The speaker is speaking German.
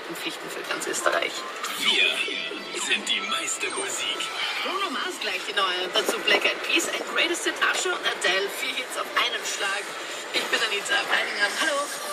Markenpflichten für ganz Österreich. Wir sind die Meistermusik. Bruno Mars gleich die neue. Dazu Black Eyed Peas, ein Greatest Hit Usher und Adele. 4 Hits auf einen Schlag. Ich bin Anita Meininger. Hallo.